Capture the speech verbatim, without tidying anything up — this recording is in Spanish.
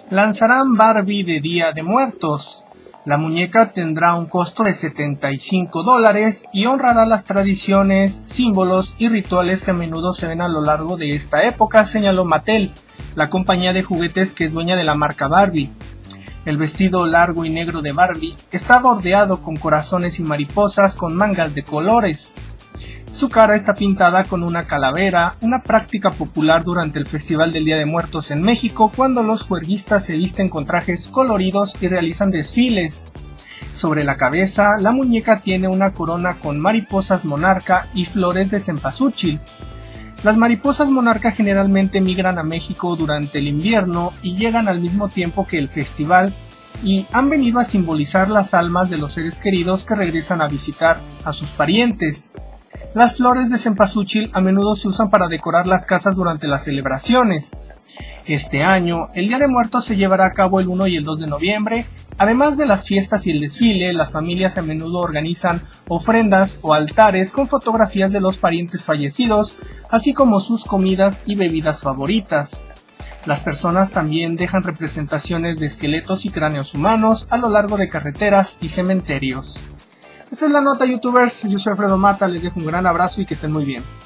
Lanzarán Barbie de Día de Muertos. La muñeca tendrá un costo de setenta y cinco dólares y honrará las tradiciones, símbolos y rituales que a menudo se ven a lo largo de esta época, señaló Mattel, la compañía de juguetes que es dueña de la marca Barbie. El vestido largo y negro de Barbie está bordeado con corazones y mariposas con mangas de colores. Su cara está pintada con una calavera, una práctica popular durante el Festival del Día de Muertos en México, cuando los juerguistas se visten con trajes coloridos y realizan desfiles. Sobre la cabeza, la muñeca tiene una corona con mariposas monarca y flores de cempasúchil. Las mariposas monarca generalmente migran a México durante el invierno y llegan al mismo tiempo que el festival, y han venido a simbolizar las almas de los seres queridos que regresan a visitar a sus parientes. Las flores de cempasúchil a menudo se usan para decorar las casas durante las celebraciones. Este año, el Día de Muertos se llevará a cabo el uno y el dos de noviembre. Además de las fiestas y el desfile, las familias a menudo organizan ofrendas o altares con fotografías de los parientes fallecidos, así como sus comidas y bebidas favoritas. Las personas también dejan representaciones de esqueletos y cráneos humanos a lo largo de carreteras y cementerios. Esta es la nota, youtubers. Yo soy Alfredo Mata, les dejo un gran abrazo y que estén muy bien.